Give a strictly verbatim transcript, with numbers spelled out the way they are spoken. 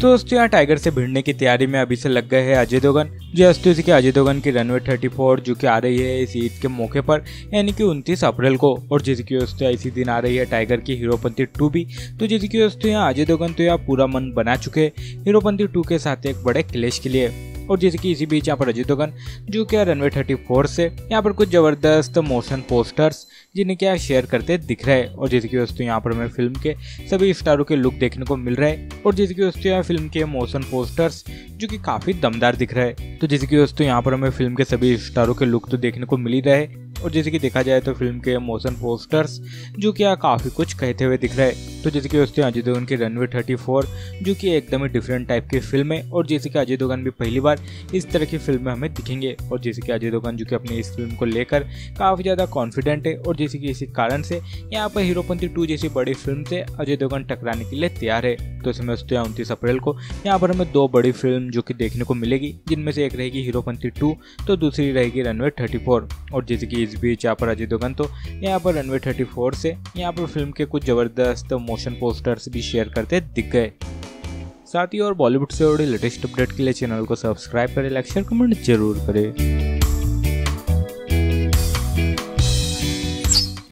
तो दोस्तों यहाँ टाइगर से भिड़ने की तैयारी में अभी से लग गए हैं अजय देवगन। जी दोस्तों इसी के अजय देवगन की रनवे थर्टी फोर जो कि आ रही है इस ईद के मौके पर, यानी कि उनतीस अप्रैल को। और जैसे कि दोस्तों इसी दिन आ रही है टाइगर की हीरोपंती टू भी। तो जैसे कि दोस्तों यहाँ अजय देवगन तो यहाँ पूरा मन बना चुके हीरोपंती टू के साथ एक बड़े क्लैश के लिए। और जैसे कि इसी बीच यहाँ पर अजय देवगन जो क्या रनवे थर्टी फोर से यहाँ पर कुछ जबरदस्त मोशन पोस्टर्स जिन्हें क्या शेयर करते दिख रहे हैं। और जैसे कि दोस्तों यहाँ पर हमें फिल्म के सभी स्टारों के लुक देखने को मिल रहे हैं। और जैसे कि दोस्तों यहाँ फिल्म के मोशन पोस्टर्स जो कि काफी दमदार दिख रहे हैं। तो जैसे कि दोस्तों यहाँ पर हमें फिल्म के सभी स्टारों के लुक तो देखने को मिल ही रहे। और जैसे कि देखा जाए तो फिल्म के मोशन पोस्टर्स जो कि काफी कुछ कहते हुए दिख रहे हैं। तो जैसे कि दोस्तों अजय देवगन की रनवे थर्टी फोर जो कि एकदम ही डिफरेंट टाइप की फिल्म है। और जैसे कि अजय देवगन भी पहली बार इस तरह की फिल्म में हमें दिखेंगे। और जैसे कि अजय देवगन जो कि अपनी इस फिल्म को लेकर काफी ज्यादा कॉन्फिडेंट है। और जैसे कि इसी कारण से यहाँ पर हीरोपंती टू जैसी बड़ी फिल्म से अजय देवगन टकराने के लिए तैयार है। तो इसमें दोस्तों उनतीस अप्रैल को यहाँ पर हमें दो बड़ी फिल्म जो कि देखने को मिलेगी, जिनमें से एक रहेगी हीरोपंती टू तो दूसरी रहेगी रनवे थर्टी फोर। और जैसे कि इस बीच यहाँ पर अजय देवगन तो यहाँ पर रनवे थर्टी फोर से यहाँ पर फिल्म के कुछ जबरदस्त मोशन पोस्टर्स भी शेयर करते दिख गए। साथ ही और बॉलीवुड से जुड़ी लेटेस्ट अपडेट के लिए चैनल को सब्सक्राइब करें, लाइक शेयर कमेंट जरूर करें।